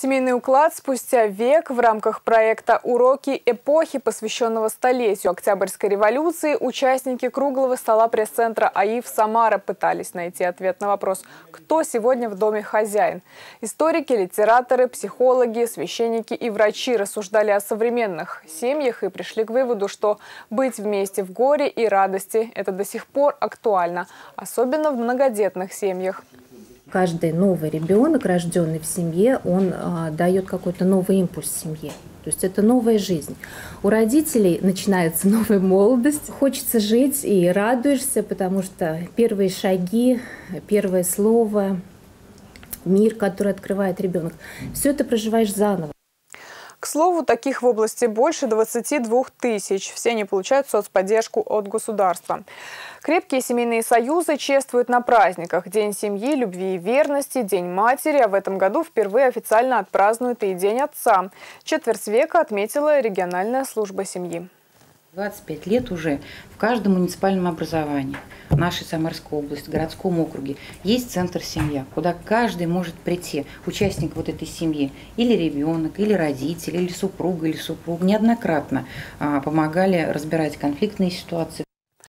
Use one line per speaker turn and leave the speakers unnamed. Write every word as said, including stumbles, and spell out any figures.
Семейный уклад спустя век в рамках проекта «Уроки эпохи», посвященного столетию Октябрьской революции, участники круглого стола пресс-центра АИФ «Самара» пытались найти ответ на вопрос, кто сегодня в доме хозяин. Историки, литераторы, психологи, священники и врачи рассуждали о современных семьях и пришли к выводу, что быть вместе в горе и радости – это до сих пор актуально, особенно в многодетных семьях.
Каждый новый ребенок, рожденный в семье, он а, дает какой-то новый импульс семье. То есть это новая жизнь. У родителей начинается новая молодость. Хочется жить и радуешься, потому что первые шаги, первое слово, мир, который открывает ребенок, все это проживаешь заново.
К слову, таких в области больше двадцати двух тысяч. Все они получают соцподдержку от государства. Крепкие семейные союзы чествуют на праздниках. День семьи, любви и верности, День матери. А в этом году впервые официально отпразднуют и День отца. Четверть века отметила региональная служба семьи.
двадцать пять лет уже в каждом муниципальном образовании нашей Самарской области, городском округе есть центр «Семья», куда каждый может прийти, участник вот этой семьи, или ребенок, или родитель, или супруга, или супруг, неоднократно а, помогали разбирать конфликтные ситуации.